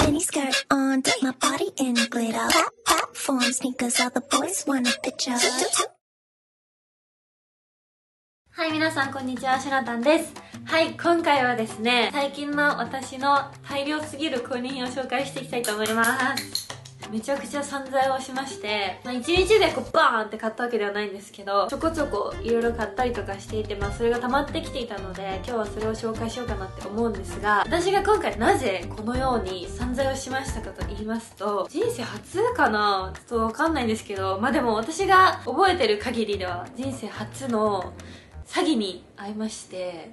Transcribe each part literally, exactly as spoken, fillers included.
mini skirt on, dip my body in glitter. Platform sneakers, all the boys want a picture. はい、皆さんこんにちは、シュラタンです。はい、今回はですね、最近の私の大量すぎる購入品を紹介していきたいと思います。めちゃくちゃ散財をしまして、まあ、いちにちでこうバーンって買ったわけではないんですけど、ちょこちょこいろいろ買ったりとかしていて、まあそれが溜まってきていたので、今日はそれを紹介しようかなって思うんですが、私が今回なぜこのように散財をしましたかと言いますと、人生初かなちょっとわかんないんですけど、まあでも私が覚えてる限りでは人生初の詐欺に遭いまして、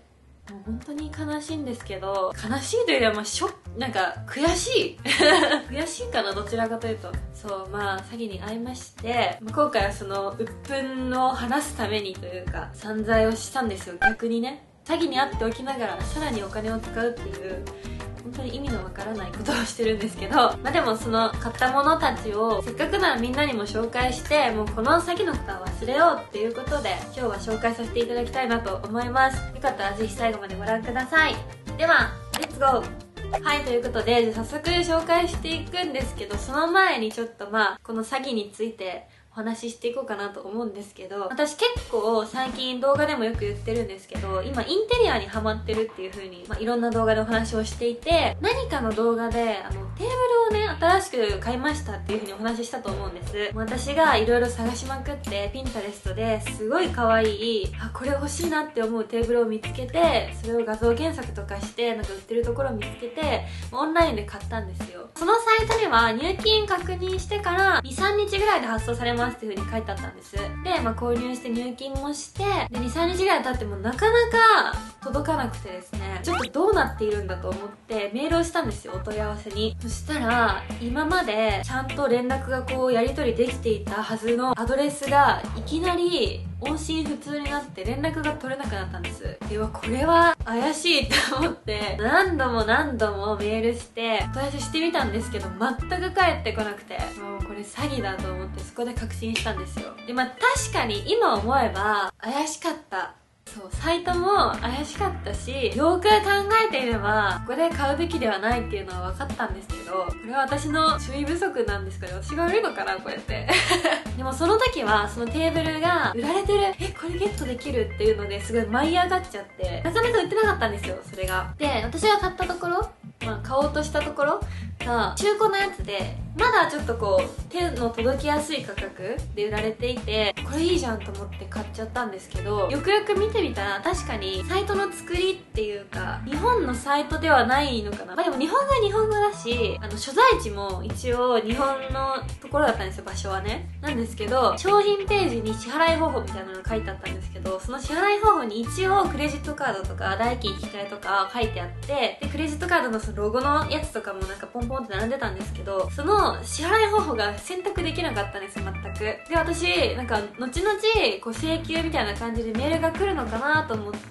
もう本当に悲しいんですけど、悲しいというよりはまあショック、なんか悔しい悔しいかな、どちらかというと。そう、まあ詐欺に遭いまして、今回はその鬱憤を晴らすためにというか散財をしたんですよ。逆にね、詐欺に遭っておきながらさらにお金を使うっていう本当に意味のわからないことをしてるんですけど、まあでもその買ったものたちをせっかくならみんなにも紹介して、もうこの詐欺のことは忘れようっていうことで今日は紹介させていただきたいなと思います。よかったらぜひ最後までご覧ください。ではレッツゴー。はい、ということで早速紹介していくんですけど、その前にちょっとまあこの詐欺についてお話ししていこうかなと思うんですけど、私結構最近動画でもよく言ってるんですけど、今インテリアにハマってるっていう風に、まあ、いろんな動画でお話をしていて、何かの動画であのテーブルをね新しく買いましたっていう風にお話ししたと思うんです。私がいろいろ探しまくってピンタレストですごい可愛い、あこれ欲しいなって思うテーブルを見つけて、それを画像検索とかしてなんか売ってるところを見つけてオンラインで買ったんですよ。そのサイトには入金確認してからにさんにちぐらいで発送されますっていう風に書いてあったんです。で、まあ、購入して入金もしてでにさんにちぐらい経ってもなかなか届かなくてですね、ちょっとどうなっているんだと思ってメールをしたんですよ、お問い合わせに。そしたら今までちゃんと連絡がこうやり取りできていたはずのアドレスがいきなり音信不通になって連絡が取れなくなったんです。ではこれは怪しいって思って何度も何度もメールしてお問い合わせしてみたんですけど、全く返ってこなくて、もうこれ詐欺だと思ってそこで確信したんですよ。でまあ確かに今思えば怪しかった。そう、サイトも怪しかったし、よく考えていればここで買うべきではないっていうのは分かったんですけど、これは私の注意不足なんですかね。私が悪いのかなこうやってでもその時はそのテーブルが売られてる、えこれゲットできるっていうのですごい舞い上がっちゃって、なかなか売ってなかったんですよ、それが。で私が買ったところ、まあ、買おうとしたところが中古のやつで、まだちょっとこう手の届きやすい価格で売られていて、これいいじゃんと思って買っちゃったんですけど、よくよく見てみたら確かにサイトの作りっていうか日本のサイトではないのかな。まあでも日本語は日本語だし、あの所在地も一応日本のところだったんですよ、場所はね。なんですけど商品ページに支払い方法みたいなのが書いてあったんですけど、その支払い方法に一応クレジットカードとか代金引き換えとか書いてあって、でクレジットカードのそのロゴのやつとかもなんかポンポンって並んでたんですけど、その支払い方法が選択できなかったんですよ、全く。で私なんか後々こう請求みたいな感じでメールが来るのかなと思って、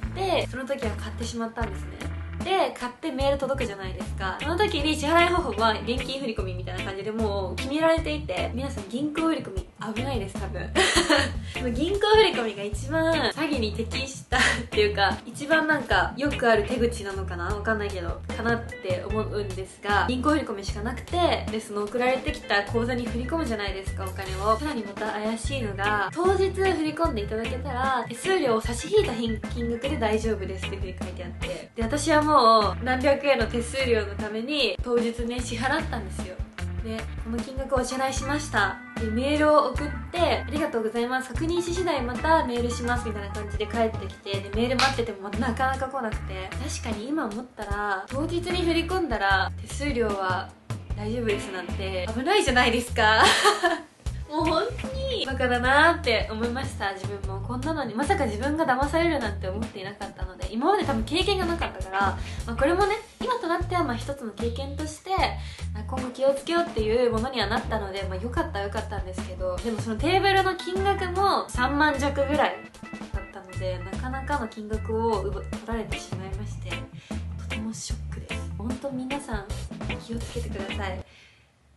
その時は買ってしまったんですね。で買ってメール届くじゃないですか。その時に支払い方法は現金振り込みみたいな感じでもう決められていて、皆さん銀行振り込み危ないです多分銀行振り込みが一番詐欺に適したっていうか、一番なんかよくある手口なのかな、わかんないけどかなって思うんですが、銀行振り込みしかなくて、でその送られてきた口座に振り込むじゃないですか、お金を。さらにまた怪しいのが、当日振り込んでいただけたら手数料を差し引いた金額で大丈夫ですっていうふうに書いてあって、で私はもう何百円の手数料のために当日ね支払ったんですよ。でこの金額をお支払いしました、でメールを送ってありがとうございます、確認し次第またメールしますみたいな感じで帰ってきて、でメール待っててもなかなか来なくて、確かに今思ったら当日に振り込んだら手数料は大丈夫ですなんて危ないじゃないですかもう本当にバカだなーって思いました。自分もこんなのにまさか自分が騙されるなんて思っていなかったので、今まで多分経験がなかったから、まあ、これもね今となってはまあ一つの経験として今後気をつけようっていうものにはなったので、まあ、よかったはよかったんですけど、でもそのテーブルの金額もさんまん弱ぐらいだったので、なかなかの金額を取られてしまいまして、とてもショックです。本当皆さん気をつけてください。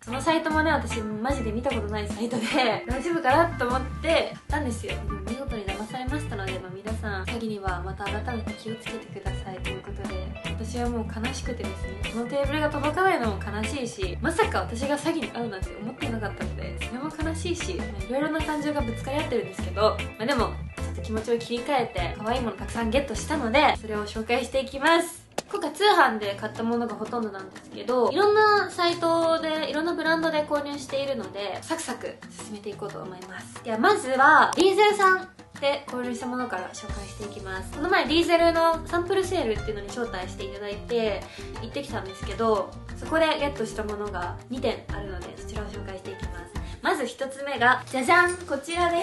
そのサイトもね、私マジで見たことないサイトで大丈夫かなと思ってやったんですよ。でも見事に騙されましたので、まあ、皆さん詐欺にはまた改めて気をつけてくださいということで、私はもう悲しくてですね、このテーブルが届かないのも悲しいし、まさか私が詐欺に遭うなんて思ってなかったので、それも悲しいし、まあ、いろいろな感情がぶつかり合ってるんですけど、まあ、でもちょっと気持ちを切り替えて可愛いものたくさんゲットしたので、それを紹介していきます。今回通販で買ったものがほとんどなんですけど、いろんなサイトでいろんなブランドで購入しているので、サクサク進めていこうと思います。ではまずはディーゼルさんで購入したものから紹介していきます。この前ディーゼルのサンプルセールっていうのに招待していただいて行ってきたんですけど、そこでゲットしたものがにてんあるので、そちらを紹介していきます。まずひとつめがじゃじゃん、こちらです。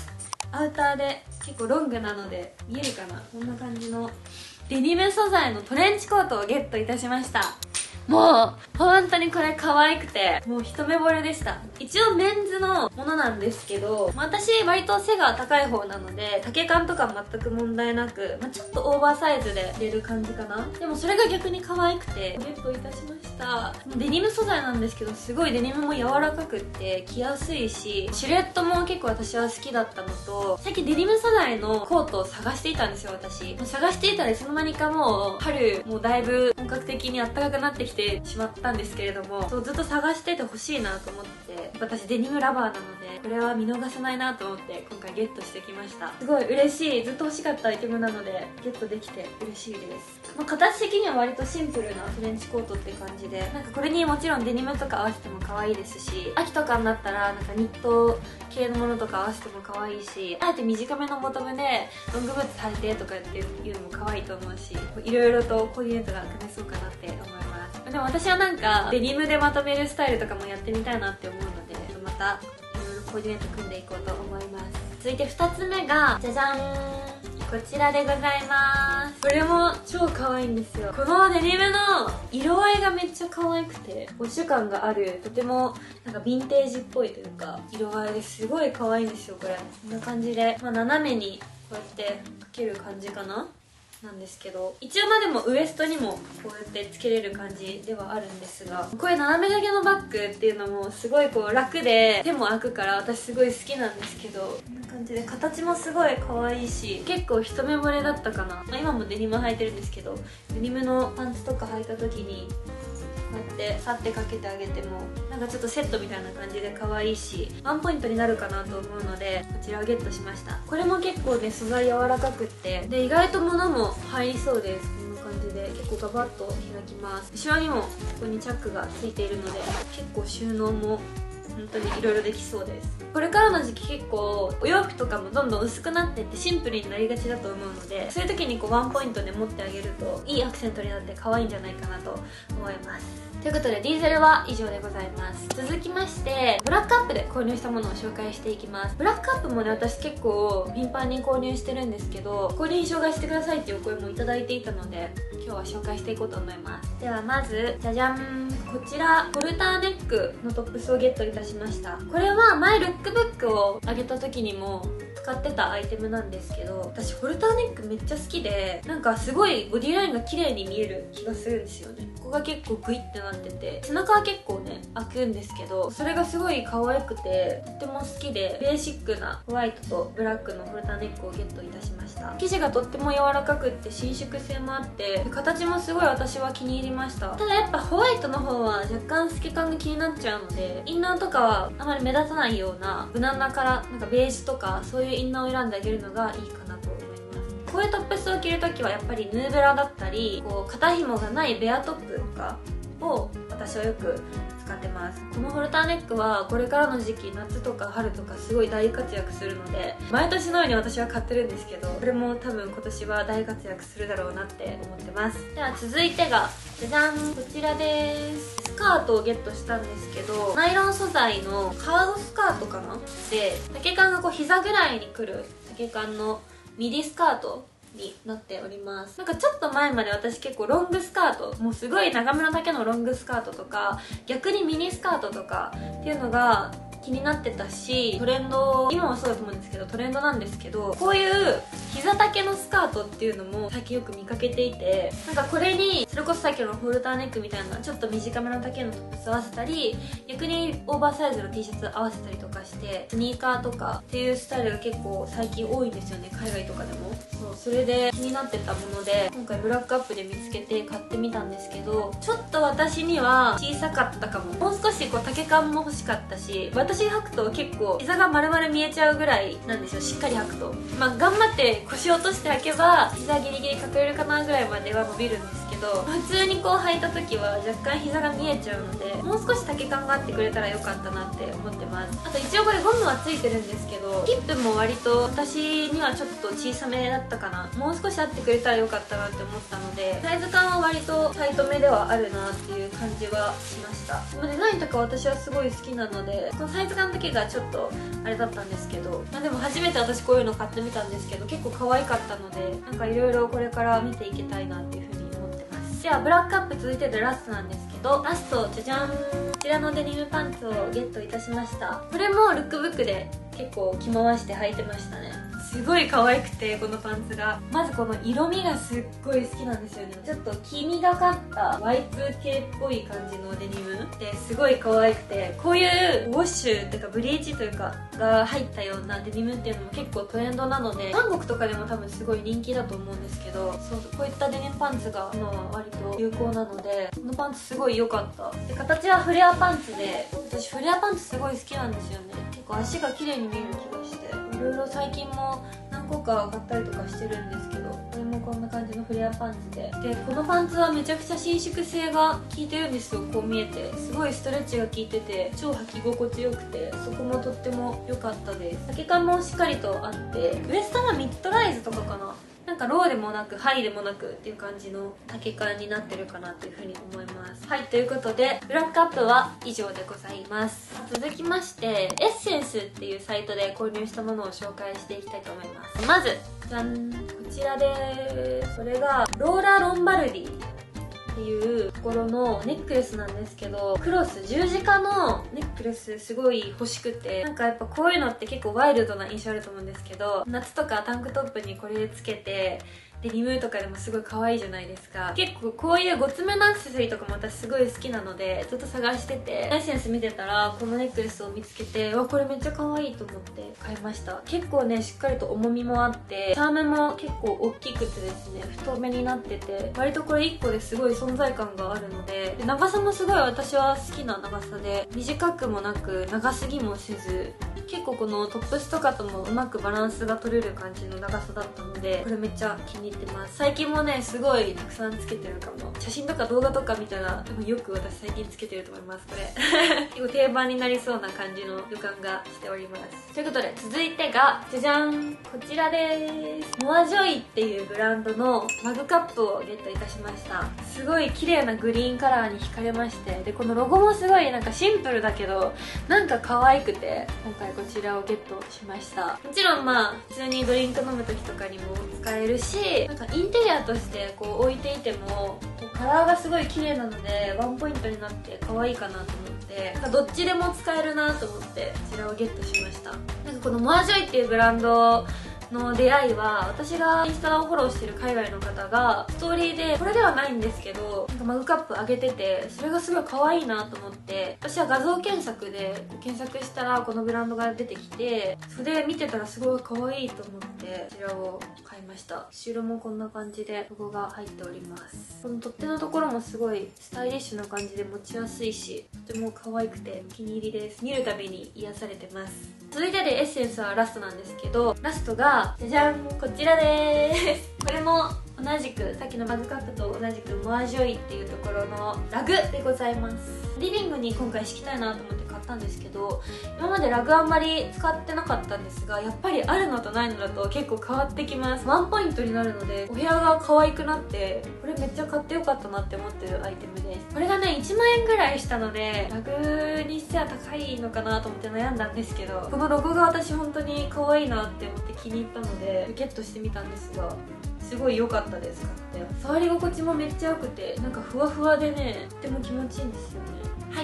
アウターで結構ロングなので見えるかな、こんな感じのデニム素材のトレンチコートをゲットいたしました。もう本当にこれ可愛くて、もう一目惚れでした。一応メンズのものなんですけど、私割と背が高い方なので丈感とか全く問題なく、まあ、ちょっとオーバーサイズで着れる感じかな。でもそれが逆に可愛くてゲットいたしました。デニム素材なんですけど、すごいデニムも柔らかくって着やすいし、シルエットも結構私は好きだったのと、最近デニム素材のコートを探していたんですよ。私もう探していたらいつの間にかもう春もうだいぶ本格的に暖かくなってきてしまったんですけれども、そうずっと探しててほしいなと思って、私デニムラバーなのでこれは見逃せないなと思って今回ゲットしてきました。すごい嬉しい、ずっと欲しかったアイテムなのでゲットできて嬉しいです。まあ、形的には割とシンプルなトレンチコートって感じで、なんかこれにもちろんデニムとか合わせても可愛いですし、秋とかになったらなんかニット系のものとか合わせても可愛いし、あえて短めのボトムでロングブーツ履いてとかっていうのも可愛いと思うし、いろいろとコーディネートが組めそうかなって思います。でも私はなんかデニムでまとめるスタイルとかもやってみたいなって思うので、またいろいろコーディネート組んでいこうと思います。続いてふたつめがじゃじゃん、こちらでございます。これも超可愛いんですよ。このデニムの色合いがめっちゃ可愛くてウォッシュ感がある、とてもなんかヴィンテージっぽいというか色合いですごい可愛いんですよ。これこんな感じで、まあ、斜めにこうやってかける感じかななんですけど、一応まあでもウエストにもこうやってつけれる感じではあるんですが、こういう斜め掛けのバッグっていうのもすごいこう楽で手も開くから私すごい好きなんですけど、こんな感じで形もすごい可愛いし、結構一目惚れだったかな。まあ、今もデニム履いてるんですけど、デニムのパンツとか履いた時にこうやってさってかけてあげてもなんかちょっとセットみたいな感じで可愛いし、ワンポイントになるかなと思うのでこちらをゲットしました。これも結構ね素材柔らかくって、で意外と物も入りそうです。こんな感じで結構ガバッと開きます。後ろにもここにチャックがついているので結構収納も本当にいろいろできそうです。これからの時期結構お洋服とかもどんどん薄くなってってシンプルになりがちだと思うので、そういう時にこうワンポイントで持ってあげるといいアクセントになって可愛いんじゃないかなと思います。ということでディーゼルは以上でございます。続きましてブラックアップで購入したものを紹介していきます。ブラックアップもね私結構頻繁に購入してるんですけど、購入に紹介してくださいっていうお声もいただいていたので今日は紹介していこうと思います。ではまずじゃじゃん、こちらホルターネックのトップスをゲットいたしました。これは前ルックブックをあげた時にも使ってたアイテムなんですけど、私ホルターネックめっちゃ好きで、なんかすごいボディラインが綺麗に見える気がするんですよね。ここが結構グイってなってて、背中は結構ね開くんですけど、それがすごい可愛くてとっても好きで、ベーシックなホワイトとブラックのホルターネックをゲットいたしました。生地がとっても柔らかくって伸縮性もあって、形もすごい私は気に入りました。ただやっぱホワイトの方は若干透け感が気になっちゃうので、インナーとかはあまり目立たないような無難なカラー、なんかベージュとかそういうインナーを選んであげるのがいいかなと思います。こういうトップスを着るときはやっぱりヌーブラだったり、こう肩紐がないベアトップとかを私はよく使ってます。このホルターネックはこれからの時期夏とか春とかすごい大活躍するので、毎年のように私は買ってるんですけど、これも多分今年は大活躍するだろうなって思ってます。では続いてがじゃじゃん、こちらです。スカートをゲットしたんですけど、ナイロン素材のカーゴスカートかなで、丈感がこう膝ぐらいにくる丈感のミディスカートになっております。なんかちょっと前まで私結構ロングスカート、もうすごい長めの丈のロングスカートとか逆にミニスカートとかっていうのが気になってたし、トレンド、今もそうだと思うんですけどトレンドなんですけど、こういう膝丈のスカートっていうのも最近よく見かけていて、なんかこれにそれこそさっきのホルターネックみたいなちょっと短めの丈のトップス合わせたり、逆にオーバーサイズの T シャツ合わせたりとかして、スニーカーとかっていうスタイルが結構最近多いんですよね、海外とかでも。そう、それで気になってたもので今回ブラックアップで見つけて買ってみたんですけど、ちょっと私には小さかったかも。もう少しこう丈感も欲しかったし、私が履くと結構膝が丸々見えちゃうぐらいなんですよ、しっかり履くと。まあ頑張って腰を落として履けば膝ギリギリ隠れるかなぐらいまでは伸びるんですけど、普通にこう履いた時は若干膝が見えちゃうので、もう少し丈感があってくれたらよかったなって思ってます。あと一応これゴムはついてるんですけど、ヒップも割と私にはちょっと小さめだったかな。もう少しあってくれたらよかったなって思ったので、サイズ感は割とタイトめではあるなっていう感じはしました。デザインとか私はすごい好きなので、このサイズ感だけがちょっとあれだったんですけど、まあ、でも初めて私こういうの買ってみたんですけど、結構可愛かったので、なんかいろいろこれから見ていきたいなっていうふうに思ってます。ではブラックアップ続いてでラストなんですけど、ラストじゃじゃん、こちらのデニムパンツをゲットいたしました。これもルックブックで結構着回して履いてましたね。すごい可愛くて、このパンツがまずこの色味がすっごい好きなんですよね。ちょっと黄みがかった ワイツーケー っぽい感じのデニムですごい可愛くて、こういうウォッシュっていうかブリーチというかが入ったようなデニムっていうのも結構トレンドなので、韓国とかでも多分すごい人気だと思うんですけど、そうこういったデニムパンツが今は割と有効なので、このパンツすごい良かった。で、形はフレアパンツで、私フレアパンツすごい好きなんですよね。結構足が綺麗に見える気がして、いろいろ最近も何個か買ったりとかしてるんですけど、これもこんな感じのフレアパンツで、でこのパンツはめちゃくちゃ伸縮性が効いてるんですよ。こう見えてすごいストレッチが効いてて超履き心地よくて、そこもとっても良かったです。丈感もしっかりとあって、ウエストがミッドライズとかかな、なんかローでもなくハイでもなくっていう感じの丈感になってるかなというふうに思います。はい、ということでブラックアップは以上でございます。続きましてエッセンスっていうサイトで購入したものを紹介していきたいと思います。まずじゃん、こちらで、それがローラ・ロンバルディっていうところのネックレスなんですけど、クロス十字架のネックレスすごい欲しくて、なんかやっぱこういうのって結構ワイルドな印象あると思うんですけど、夏とかタンクトップにこれつけてデニムとかでもすごい可愛いじゃないですか。結構こういうごつめのアクセサリーとかも私すごい好きなのでずっと探してて、エッセンス見てたらこのネックレスを見つけて、わこれめっちゃ可愛いと思って買いました。結構ねしっかりと重みもあって、チャームも結構大きくてですね太めになってて、割とこれいっこですごい存在感があるので、で長さもすごい私は好きな長さで、短くもなく長すぎもせず、結構このトップスとかともうまくバランスが取れる感じの長さだったので、これめっちゃ気に入ってます。最近もねすごいたくさんつけてるかも。写真とか動画とか見たら多分よく私最近つけてると思います。これ結構定番になりそうな感じの予感がしております。ということで続いてがじゃじゃん、こちらです。モアジョイっていうブランドのマグカップをゲットいたしました。すごい綺麗なグリーンカラーに惹かれまして、でこのロゴもすごいなんかシンプルだけどなんか可愛くて、今回こちらをゲットしました。もちろんまあ普通にドリンク飲む時とかにも使えるし、なんかインテリアとしてこう置いていてもカラーがすごい綺麗なのでワンポイントになって可愛いかなと思って、なんかどっちでも使えるなと思ってこちらをゲットしました。なんかこのモアジョイっていうブランドの出会いは、私がインスタをフォローしてる海外の方がストーリーで、これではないんですけどなんかマグカップあげてて、それがすごい可愛いなと思って、私は画像検索で検索したらこのブランドが出てきて、それ見てたらすごい可愛いと思ってこちらを買いました。後ろもこんな感じでロゴが入っております。この取っ手のところもすごいスタイリッシュな感じで持ちやすいし、とても可愛くてお気に入りです。見るたびに癒されてます。続いてでエッセンスはラストなんですけど、ラストがじゃじゃん、こちらでーす。これも同じくさっきのマグカップと同じくモアジョイっていうところのラグでございます。リビングに今回敷きたいなと思って買ったんですけど、今までラグあんまり使ってなかったんですが、やっぱりあるのとないのだと結構変わってきます。ワンポイントになるのでお部屋が可愛くなって、これめっちゃ買ってよかったなって思ってるアイテムです。これがねいちまんえんぐらいしたのでラグにしては高いのかなと思って悩んだんですけど、このロゴが私本当に可愛いなって思って気に入ったのでゲットしてみたんですが、すごい良かったです。買って触り心地もめっちゃ良くて、なんかふわふわでねとっても気持ちいいんですよね。はい、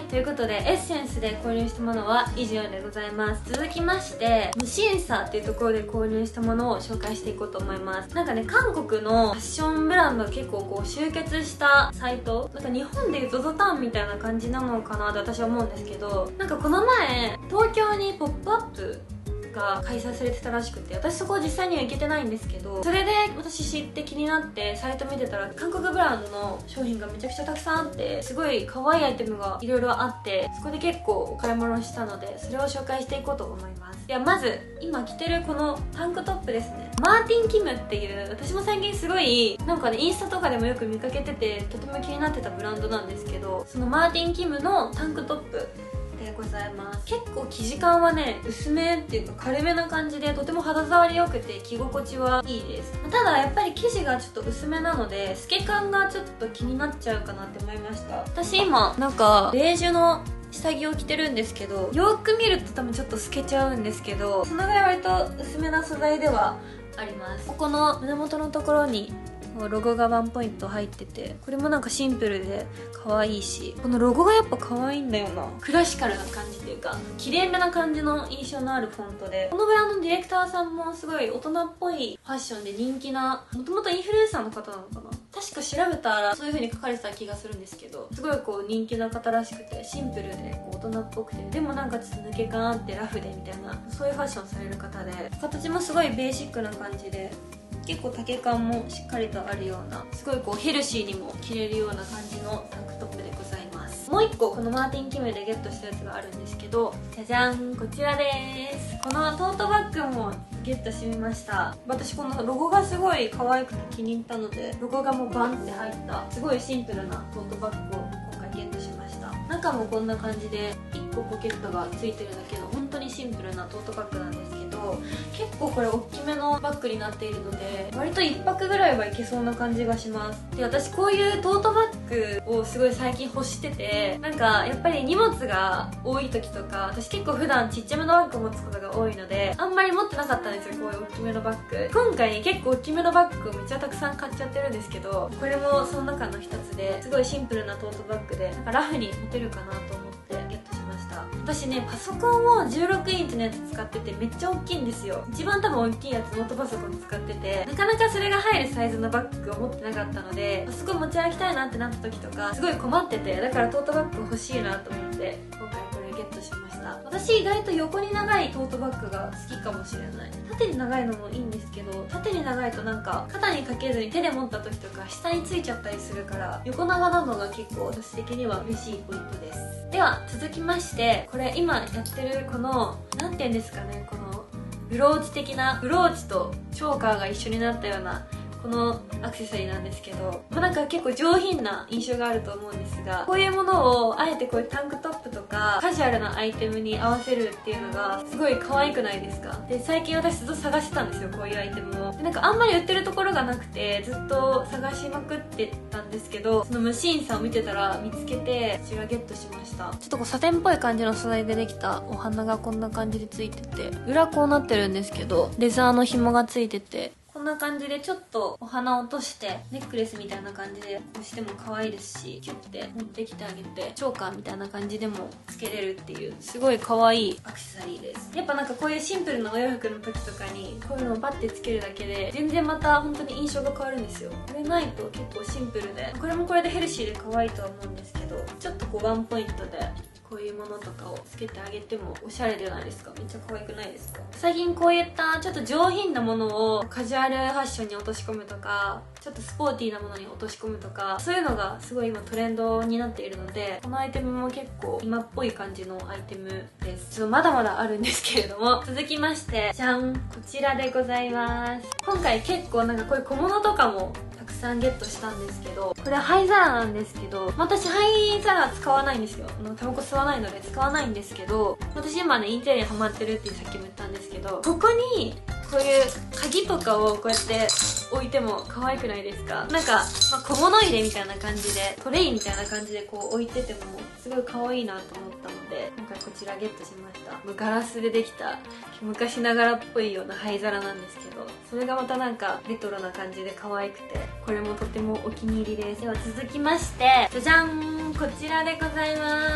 ということでエッセンスで購入したものは以上でございます。続きまして無審査っていうところで購入したものを紹介していこうと思います。なんかね、韓国のファッションブランドが結構こう集結したサイト、なんか日本でいう ゾゾ タウンみたいな感じなのかなって私は思うんですけど、なんかこの前東京にポップアップが開催されてたらしくて、私そこ実際には行けてないんですけど、それで私知って気になってサイト見てたら韓国ブランドの商品がめちゃくちゃたくさんあって、すごい可愛いアイテムがいろいろあって、そこで結構お買い物したのでそれを紹介していこうと思います。いや、まず今着てるこのタンクトップですね。マーティン・キムっていう、私も最近すごいなんかねインスタとかでもよく見かけててとても気になってたブランドなんですけど、そのマーティン・キムのタンクトップでございます。結構生地感はね薄めっていうか軽めな感じで、とても肌触り良くて着心地はいいです。ただやっぱり生地がちょっと薄めなので透け感がちょっと気になっちゃうかなって思いました。私今なんかベージュの下着を着てるんですけど、よく見ると多分ちょっと透けちゃうんですけど、そのぐらい割と薄めな素材ではあります。ここの胸元のところにロゴがワンポイント入ってて、これもなんかシンプルで可愛いし、このロゴがやっぱ可愛いんだよな。クラシカルな感じっていうか綺麗めな感じの印象のあるフォントで、このブランドのディレクターさんもすごい大人っぽいファッションで人気な、もともとインフルエンサーの方なのかな、確か調べたらそういう風に書かれてた気がするんですけど、すごいこう人気な方らしくて、シンプルでこう大人っぽくて、でもなんかちょっと抜け感あってラフでみたいな、そういうファッションされる方で、形もすごいベーシックな感じで、結構丈感もしっかりとあるような、すごいこうヘルシーにも着れるような感じのタンクトップでございます。もう一個このマーティン・キムでゲットしたやつがあるんですけど、じゃじゃん、こちらです。このトートバッグもゲットしてみました。私このロゴがすごい可愛くて気に入ったので、ロゴがもうバンって入ったすごいシンプルなトートバッグを今回ゲットしました。中もこんな感じでいっこポケットがついてるだけの本当にシンプルなトートバッグなんですけど、結構これ大きめのバッグになっているので割といっぱくぐらいはいけそうな感じがします。で、私こういうトートバッグをすごい最近欲してて、なんかやっぱり荷物が多い時とか、私結構普段ちっちゃめのバッグを持つことが多いのであんまり持ってなかったんですよ、こういう大きめのバッグ。今回結構大きめのバッグをめっちゃたくさん買っちゃってるんですけど、これもその中の一つですごいシンプルなトートバッグで、なんかラフに持てるかなと思ってゲットしました。私ねパソコンをじゅうろくインチのやつ使っててめっちゃ大きいんですよ。一番多分大きいやつノートパソコン使ってて、なかなかそれが入るサイズのバッグを持ってなかったので、パソコン持ち歩きたいなってなった時とかすごい困ってて、だからトートバッグ欲しいなと思って今回これゲットしました。私意外と横に長いトートバッグが好きかもしれない。縦に長いのもいいんですけど、縦に長いとなんか肩にかけずに手で持った時とか下についちゃったりするから、横長なのが結構私的には嬉しいポイントです。では続きまして、これ今やってるこの何て言うんですかね、このブローチ的な、ブローチとチョーカーが一緒になったようなこのアクセサリーなんですけど、まあ、なんか結構上品な印象があると思うんですが、こういうものをあえてこういうタンクトップとかカジュアルなアイテムに合わせるっていうのがすごい可愛くないですか。で、最近私ずっと探してたんですよ、こういうアイテムを。で、なんかあんまり売ってるところがなくてずっと探しまくってたんですけど、その無審査を見てたら見つけてこちらゲットしました。ちょっとこうサテンっぽい感じの素材でできたお花がこんな感じでついてて、裏こうなってるんですけどレザーの紐がついてて、こんな感じでちょっとお花を落としてネックレスみたいな感じでこうしても可愛いですし、キュッて持ってきてあげてチョーカーみたいな感じでもつけれるっていうすごい可愛いアクセサリーです。やっぱなんかこういうシンプルなお洋服の時とかにこういうのをバッてつけるだけで全然また本当に印象が変わるんですよ。これないと結構シンプルで、これもこれでヘルシーで可愛いとは思うんですけど、ちょっとこうワンポイントでこういうものとかをつけてあげてもおしゃれじゃないですか。めっちゃ可愛くないですか。最近こういったちょっと上品なものをカジュアルファッションに落とし込むとか、ちょっとスポーティーなものに落とし込むとか、そういうのがすごい今トレンドになっているので、このアイテムも結構今っぽい感じのアイテムです。ちょっとまだまだあるんですけれども、続きましてじゃん、こちらでございます。今回結構なんかこういう小物とかもたくさんゲットしたんですけど、これは灰皿なんですけど、私灰皿使わないんですよ。あのタバコ吸わないので使わないんですけど、私今ねインテリアにハマってるってさっきも言ったんですけど、ここにこういう鍵とかをこうやって置いても可愛くないですか。なんか、まあ、小物入れみたいな感じで、トレイみたいな感じでこう置いててもすごい可愛いなと思ったので、今回こちらゲットしました。もうガラスでできた昔ながらっぽいような灰皿なんですけど、それがまたなんかレトロな感じで可愛くて、これもとてもお気に入りです。では続きましてじゃじゃん、こちらでございます。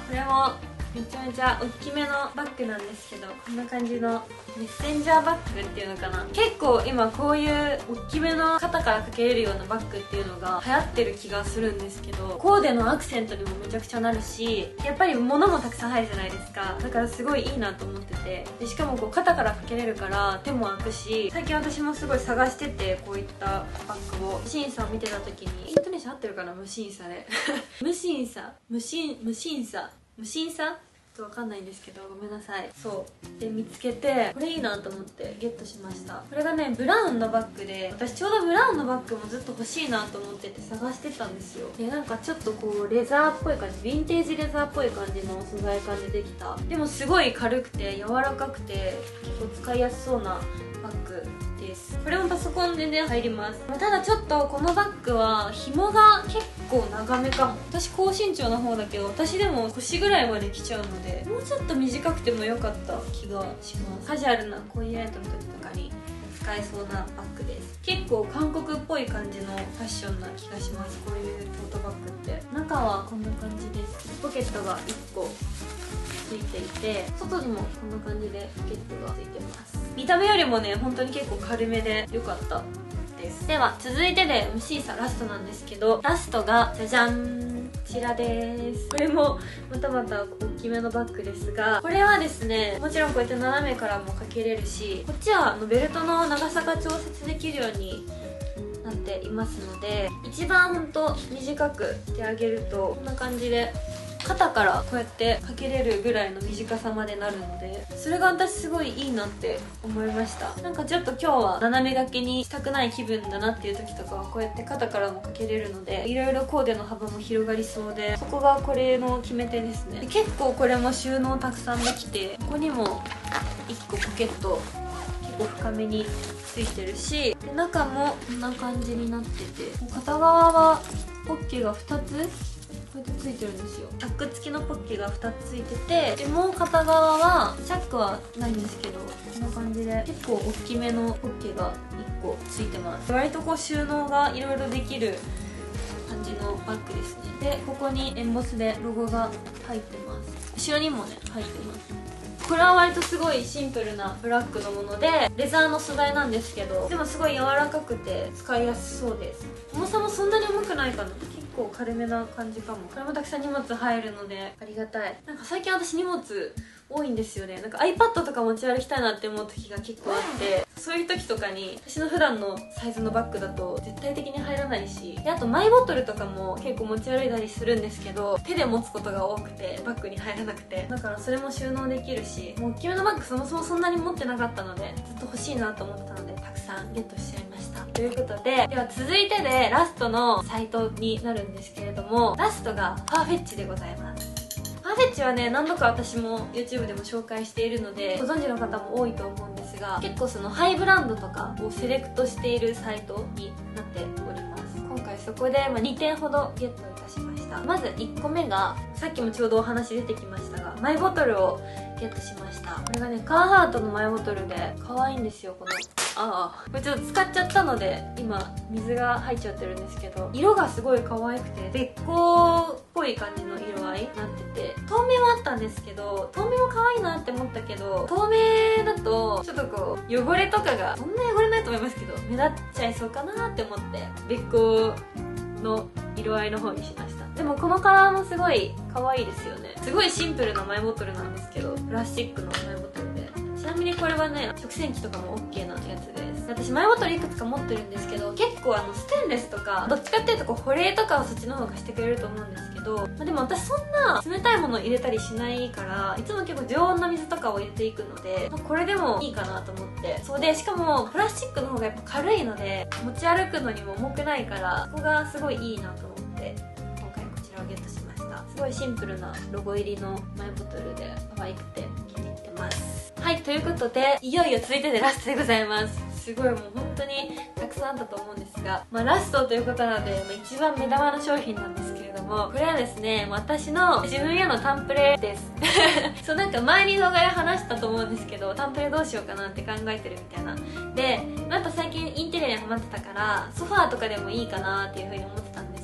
これもめちゃめちゃ大きめのバッグなんですけど、こんな感じのメッセンジャーバッグっていうのかな。結構今こういう大きめの肩からかけれるようなバッグっていうのが流行ってる気がするんですけど、コーデのアクセントにもめちゃくちゃなるし、やっぱり物もたくさん入るじゃないですか。だからすごいいいなと思ってて、でしかもこう肩からかけれるから手も開くし、最近私もすごい探してて、こういったバッグを無審査を見てた時に、イントネーション合ってるかな、無審査で無審査無審無審査無審査ちょっとわかんないんですけど、ごめんなさい。そうで見つけて、これいいなと思ってゲットしました。これがねブラウンのバッグで、私ちょうどブラウンのバッグもずっと欲しいなと思ってて探してたんですよ。でなんかちょっとこうレザーっぽい感じ、ヴィンテージレザーっぽい感じの素材感でできた、でもすごい軽くて柔らかくて結構使いやすそうなバッグです。これもパソコン全然入ります。ただちょっとこのバッグは紐が結構長めかも。私高身長の方だけど、私でも腰ぐらいまで来ちゃうので、もうちょっと短くてもよかった気がします。カジュアルなこういうライトの時とかに使えそうなバッグです。結構韓国っぽい感じのファッションな気がします、こういうトートバッグって。中はこんな感じです。ポケットがいっこついていて、外にもこんな感じでポケットがついてます。見た目よりもね本当に結構軽めで良かったです。では続いてで エムシー さラストなんですけど、ラストがじゃじゃん、こちらです。これもまたまた大きめのバッグですが、これはですねもちろんこうやって斜めからもかけれるし、こっちはあのベルトの長さが調節できるようになっていますので、一番ほんと短くしてあげるとこんな感じで肩からこうやってかけれるぐらいの短さまでなるので、それが私すごいいいなって思いました。なんかちょっと今日は斜め掛けにしたくない気分だなっていう時とかはこうやって肩からもかけれるので、いろいろコーデの幅も広がりそうで、そこがこれの決め手ですね。で結構これも収納たくさんできて、ここにもいっこポケット結構深めについてるし、で中もこんな感じになってて、片側はポッケがふたつこうやってついてるんですよ。チャック付きのポッケがふたつついてて、でもう片側はチャックはないんですけど、こんな感じで結構大きめのポッケがいっこついてます。割とこう収納がいろいろできる感じのバッグですね。でここにエンボスでロゴが入ってます。後ろにもね入ってます。これは割とすごいシンプルなブラックのもので、レザーの素材なんですけど、でもすごい柔らかくて使いやすそうです。重さもそんなに重くないかな、結構軽めな感じかも。これもたくさん荷物入るのでありがたい。なんか最近私荷物多いんですよね。なんか iPad とか持ち歩きたいなって思う時が結構あって、そういう時とかに私の普段のサイズのバッグだと絶対的に入らないし、であとマイボトルとかも結構持ち歩いたりするんですけど、手で持つことが多くてバッグに入らなくて、だからそれも収納できるし、もう大きめのバッグそもそもそんなに持ってなかったのでずっと欲しいなと思ってたので、たくさんゲットしちゃいました。ということで、では続いてでラストのサイトになるんですけれども、ラストがパーフェッチでございます。パーフェッチはね何度か私も YouTube でも紹介しているのでご存知の方も多いと思うんですが、結構そのハイブランドとかをセレクトしているサイトになっております。今回そこでまあにてんほどゲットいたしました。まずいっこめがさっきもちょうどお話出てきましたが、マイボトルをゲットしました。これがねカーハートのマイボトルで可愛いんですよ。このああこれちょっと使っちゃったので今水が入っちゃってるんですけど、色がすごい可愛くて絶光っぽい感じの色合いになってて、透明はあったんですけど、透明も可愛いなって思ったけど、透明だとちょっとこう汚れとかがそんな汚れないと思いますけど目立っちゃいそうかなって思って絶光の色合いの方にしました。でもこのカラーもすごい可愛いですよね。すごいシンプルなマイボトルなんですけど、プラスチックのマイボトルで、ちなみにこれはね食洗機とかも OK なやつです。私マイボトルいくつか持ってるんですけど、結構あのステンレスとかどっちかっていうとこう保冷とかはそっちの方がしてくれると思うんですけど、まあ、でも私そんな冷たいもの入れたりしないから、いつも結構常温の水とかを入れていくので、まあ、これでもいいかなと思って、そうでしかもプラスチックの方がやっぱ軽いので持ち歩くのにも重くないから、そこがすごいいいなと思って今回こちらをゲットしました。すごいシンプルなロゴ入りのマイボトルで可愛くて気に入ってます。はい、ということでいよいよ続いてでラストでございます。すごいもう本当にたくさんあったと思うんですが、まあ、ラストということなので、まあ、一番目玉の商品なんですけれども、これはですね私の自分へのタンプレですそうなんか前に動画で話したと思うんですけど、タンプレどうしようかなって考えてるみたいなで、やっぱ最近インテリアにハマってたからソファーとかでもいいかなっていう風に思ってたんです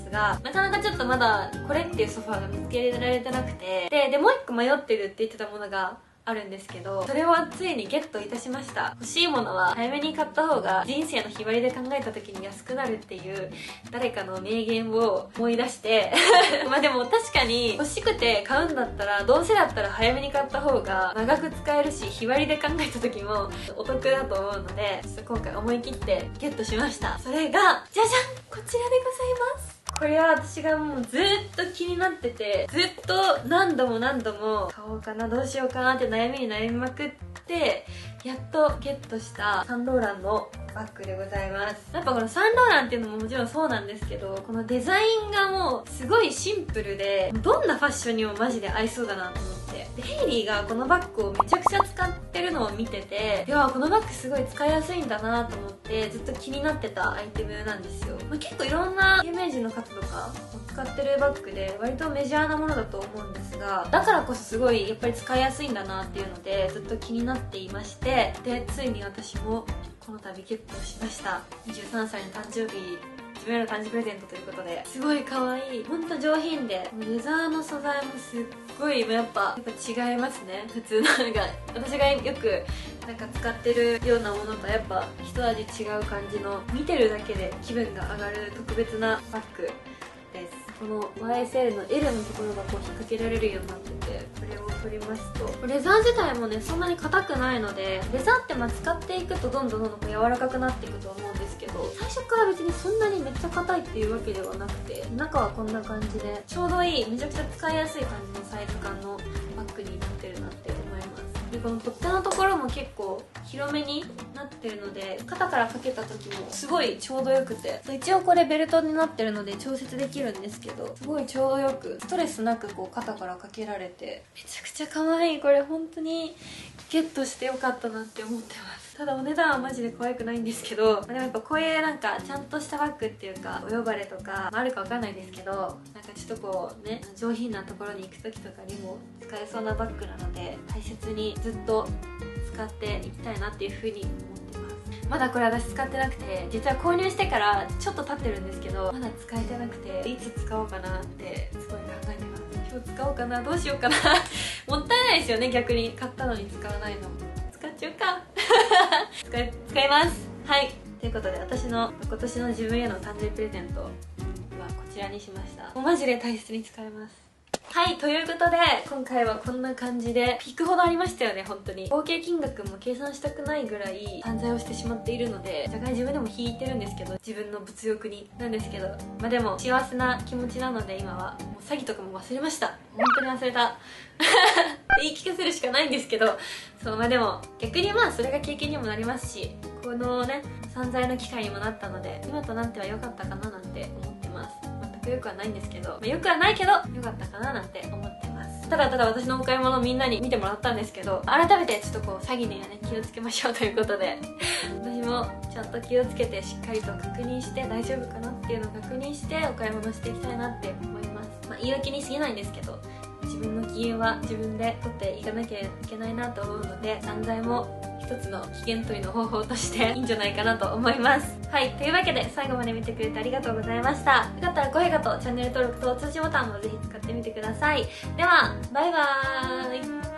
ですが、なかなかちょっとまだこれっていうソファーが見つけられてなくて、で、でもう一個迷ってるって言ってたものがあるんですけど、それをついにゲットいたしました。欲しいものは早めに買った方が人生の日割りで考えた時に安くなるっていう誰かの名言を思い出してまあでも確かに欲しくて買うんだったら、どうせだったら早めに買った方が長く使えるし、日割りで考えた時もお得だと思うので、ちょっと今回思い切ってゲットしました。それがじゃじゃん、こちらでございます。これは私がもうずっと気になってて、ずっと何度も何度も買おうかな、どうしようかなって悩みに悩みまくって、やっとゲットしたサンローランのバッグでございます。やっぱこのサンローランっていうのももちろんそうなんですけど、このデザインがもうすごいシンプルで、どんなファッションにもマジで合いそうだなと思って。でヘイリーがこのバッグをめちゃくちゃ使ってるのを見てて、いやこのバッグすごい使いやすいんだなと思ってずっと気になってたアイテムなんですよ。まあ、結構いろんな有名人の方とか使ってるバッグで割とメジャーなものだと思うんですが、だからこそすごいやっぱり使いやすいんだなっていうのでずっと気になっていまして、でついに私もこの度ゲットしました。にじゅうさんさいの誕生日、自分への誕生日プレゼントということで、すごい可愛い、ほんと上品で、レザーの素材もすっごいやっぱやっぱ違いますね。普通のなんか私がよくなんか使ってるようなものとやっぱ一味違う感じの、見てるだけで気分が上がる特別なバッグです。この ワイエスエル の エル のところがこう引っ掛けられるようになってて、これを取りますと、レザー自体もねそんなに硬くないので、レザーってまあ使っていくとどんどんどんどんこう柔らかくなっていくと思うんですけど、最初から別にそんなにめっちゃ硬いっていうわけではなくて、中はこんな感じでちょうどいい、めちゃくちゃ使いやすい感じのサイズ感のバッグになってるなって思います。でこの取っ手のところも結構広めになってるので、肩からかけた時もすごいちょうどよくて、一応これベルトになってるので調節できるんですけど、すごいちょうどよくストレスなくこう肩からかけられて、めちゃくちゃ可愛い。これ本当にゲットしてよかったなって思ってます。ただお値段はマジで可愛くないんですけど、でもやっぱこういうなんかちゃんとしたバッグっていうか、お呼ばれとか、まあ、あるかわかんないですけど、なんかちょっとこうね、上品なところに行く時とかにも使えそうなバッグなので、大切にずっと使っていきたいなっていう風に思ってます。まだこれ私使ってなくて、実は購入してからちょっと経ってるんですけど、まだ使えてなくて、いつ使おうかなってすごい考えてます。今日使おうかな、どうしようかなもったいないですよね、逆に買ったのに使わないの。使っちゃうか使い使います。はい、ということで私の今年の自分への誕生日プレゼントはこちらにしました。もうマジで大切に使います。はい、ということで今回はこんな感じで、ピークほどありましたよね。本当に合計金額も計算したくないぐらい散財をしてしまっているので、若干自分でも引いてるんですけど、自分の物欲になんですけど、まあでも幸せな気持ちなので、今はもう詐欺とかも忘れました。本当に忘れた言い聞かせるしかないんですけど、そう、まあでも逆にまあそれが経験にもなりますし、このね散財の機会にもなったので、今となっては良かったかななんて思ってます。全く良くはないんですけど、まあ、良くはないけど良かったかななんて思ってます。ただただ私のお買い物をみんなに見てもらったんですけど、改めてちょっとこう詐欺にはね気をつけましょうということで私もちゃんと気をつけてしっかりと確認して、大丈夫かなっていうのを確認してお買い物していきたいなって思います。まあ、言い訳に過ぎないんですけど、自分の機嫌は自分で取っていかなきゃいけないなと思うので、散財も一つの危険取りの方法としていいんじゃないかなと思います。はい、というわけで最後まで見てくれてありがとうございました。よかったら高評価とチャンネル登録と通知ボタンもぜひ使ってみてください。ではバイバーイ。